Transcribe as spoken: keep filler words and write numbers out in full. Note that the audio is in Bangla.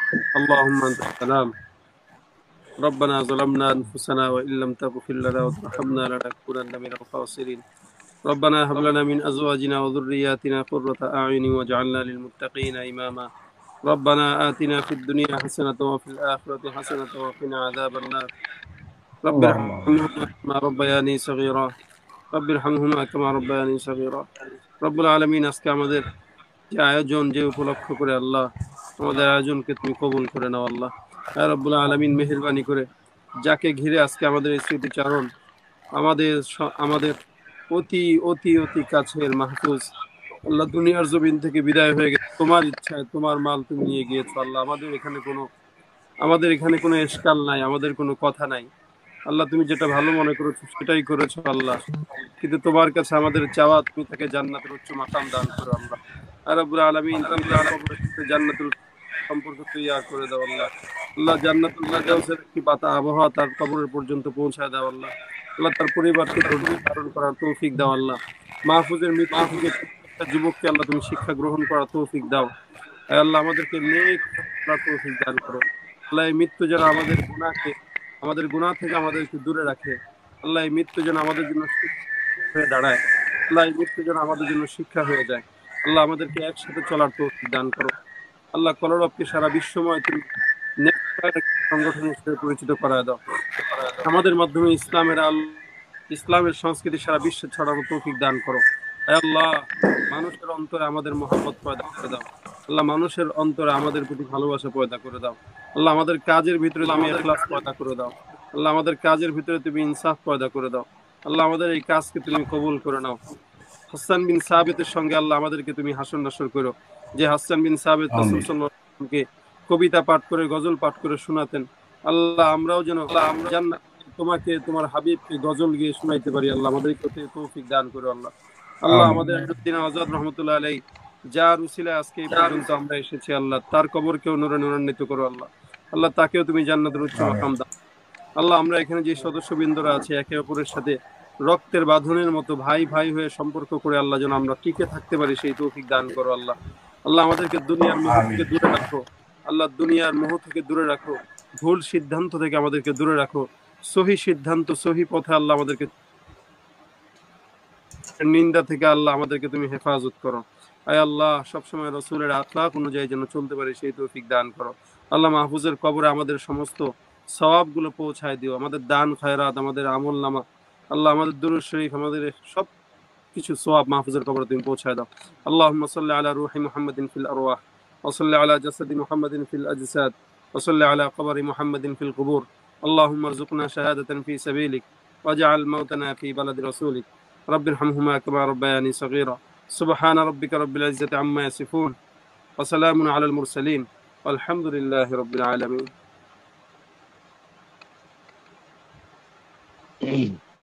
اللهم أنت السلام. ربنا ظلمنا أنفسنا وإن لم تغفر لنا وترحمنا لنكونن من الخاسرين. ربنا هب لنا من أزواجنا وذرياتنا قرة أعين واجعلنا للمتقين إماما. ربنا آتنا في الدنيا حسنة وفي الآخرة حسنة وقنا عذاب النار. رب اللهم ارحمهما كما ربياني صغيرا. رب ارحمهما كما ربياني صغيرا. রব্বুল আলামিন, আজকে আমাদের যে আয়োজন, যে উপলক্ষ করে আল্লাহ আমাদের আয়োজনকে তুমি কবুল করে নাও আল্লাহ। হ্যাঁ রব্বুল আলামিন, মেহেরবানি করে যাকে ঘিরে আজকে আমাদের এই স্মৃতিচারণ, আমাদের স- আমাদের অতি অতি অতি কাছের মাহফুজ আল্লাহ দুনিয়ার জমিন থেকে বিদায় হয়ে গেছে তোমার ইচ্ছায়, তোমার মাল তুমি নিয়ে গিয়েছো আল্লাহ। আমাদের এখানে কোনো আমাদের এখানে কোনো এশকাল নাই, আমাদের কোনো কথা নাই আল্লাহ। তুমি যেটা ভালো মনে করেছো সেটাই করেছো আল্লাহ। কিন্তু তোমার কাছে আমাদের চাওয়া, তুমি তাকে জান্নাতের উচ্চ মাকাম দান করো আল্লাহ। আর রব্বুল আলামিন, তুমি তার কবরের সাথে জান্নাতুল সম্পর্ক তৈরি করে দাও আল্লাহ। আল্লাহ, জান্নাতুল ফেরদাউসের একটি পাতা আবহাওয়া তার কবরের পর্যন্ত পৌঁছায় দাও আল্লাহ। আল্লাহ, তার পরিবারকে ধৈর্য ধারণ করার তৌফিক দাও আল্লাহ। মাহফুজের মৃত্যু থেকে প্রত্যেকটা যুবককে আল্লাহ তুমি শিক্ষা গ্রহণ করার তৌফিক দাও। আয় আল্লাহ, আমাদেরকে নেক করার তৌফিক দান করো আল্লাহ। এই মৃত্যু যেন আমাদের গুনাহকে, আমাদের গুনাহ থেকে আমাদেরকে দূরে রাখে আল্লাহ। এই মৃত্যু যেন আমাদের জন্য শিক্ষা হয়ে দাঁড়ায় আল্লাহ। এই মৃত্যু যেন আমাদের জন্য শিক্ষা হয়ে যায় আল্লাহ। আমাদেরকে একসাথে চলার তৌফিক দান করো আল্লাহ। কলরবকে সারা বিশ্বময় তুমি নেককার একটি সংগঠন হিসেবে পরিচিত করায় দাও। আমাদের মাধ্যমে ইসলামের আল ইসলামের সংস্কৃতি সারা বিশ্বে ছড়ানো তৌফিক দান করো। হে আল্লাহ, মানুষের অন্তরে আমাদের মহব্বত পয়দা করে দাও আল্লাহ। মানুষের অন্তরে আমাদের প্রতি ভালোবাসা পয়দা করে দাও আল্লাহ। আমাদের কাজের ভিতরে তুমি ইখলাস পয়দা করে দাও আল্লাহ। আমাদের কাজের ভিতরে তুমি ইনসাফ পয়দা করে দাও আল্লাহ। আমাদের এই কাজকে তুমি কবুল করে নাও। হাসান বিন সাবিতের সঙ্গে আল্লাহ আমাদেরকে তুমি হাসর নাসর করো। যে হাসান বিন সাবিত রাসূল আমিন। সাল্লাল্লাহু আলাইহি ওয়াসাল্লামকে কবিতা পাঠ করে, গজল পাঠ করে শোনাতেন আল্লাহ। আমরাও যেন জান্নাত তোমাকে, তোমার হাবিবকে গজল গিয়ে শোনাইতে পারি আল্লাহ। আমাদেরকে তৌফিক দান করো আল্লাহ। আল্লাহ, আমিন। আমাদের উদ্দিন আজাদ রহমতুল্লাহ আলাই যার উসিলায় আজকে এই পর্যন্ত আমরা এসেছি আল্লাহ, তার কবরকেও নূরে নূরান্বিত করো আল্লাহ। আল্লাহ, তাকেও তুমি জান্নাতের উচ্চ আমিন। মাকাম দাও আল্লাহ। আমরা এখানে যে সদস্যবৃন্দরা আছে, একে অপরের সাথে রক্তের বাঁধনের মতো ভাই ভাই হয়ে সম্পর্ক করে আল্লাহ যেন আমরা টিকে থাকতে পারি, সেই তৌফিক দান করো আল্লাহ। আল্লাহ, আমাদেরকে দুনিয়ার মোহ আমিন। থেকে দূরে রাখো আল্লাহ। দুনিয়ার মোহ থেকে দূরে রাখো, ভুল সিদ্ধান্ত থেকে আমাদেরকে দূরে রাখো। সহি সিদ্ধান্ত, সহি পথে আল্লাহ আমাদেরকে, নিন্দা থেকে আল্লাহ আমাদেরকে তুমি হেফাজত করো। আয় আল্লাহ, সবসময় রসুলের আখলাক অনুযায়ী যেন চলতে পারি, সেই তৌফিক দান করো আল্লাহ। মাহফুজের কবরে আমাদের সমস্ত সওয়াব গুলো পৌঁছায় দিও, আমাদের দান খয়রাত, আমাদের আমল নামা আল্লাহ, আমাদের দুরূদ শরীফ, আমাদের সব কিছু সওয়াব মাহফুজের কবরে তুমি পৌঁছায় দাও। আল্লাহুম্মা সাল্লি আলা রূহি মুহাম্মাদিন ফিল আরওয়াহ ওয়া সাল্লি আলা জাসাদি মুহাম্মাদিন ফিল আজসাদ ওয়া সাল্লি আলা কবরি মুহাম্মাদিন ফিল কুবুর। আল্লাহুম্মা আরযুকনা শাহাদাতান ফি সাবিলিক ওয়াজআল মাউতানা ফি বালাদি রাসূলিক। رب ارحمهما كما ربياني صغيرا. سبحان ربك رب العزة عما يصفون وسلام على المرسلين والحمد لله رب العالمين.